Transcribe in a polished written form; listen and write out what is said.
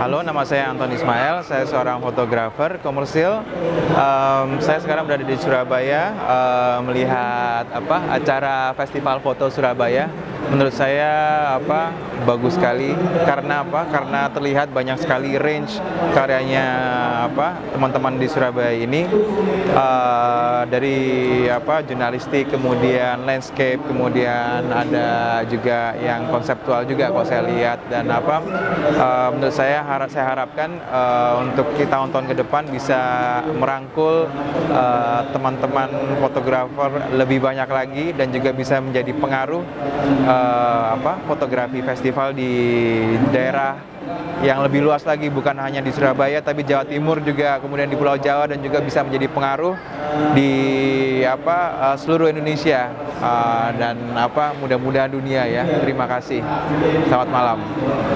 Halo, nama saya Anton Ismail, saya seorang fotografer komersil. Saya sekarang berada di Surabaya, melihat acara Festival Foto Surabaya. Menurut saya bagus sekali karena Karena terlihat banyak sekali range karyanya teman-teman di Surabaya ini, dari jurnalistik, kemudian landscape, kemudian ada juga yang konseptual juga kalau saya lihat. Dan menurut saya harapkan untuk tahun-tahun ke depan bisa merangkul teman-teman fotografer lebih banyak lagi dan juga bisa menjadi pengaruh fotografi festival di daerah yang lebih luas lagi, bukan hanya di Surabaya tapi Jawa Timur juga, kemudian di Pulau Jawa, dan juga bisa menjadi pengaruh di seluruh Indonesia, dan mudah-mudahan dunia ya. Terima kasih. Selamat malam.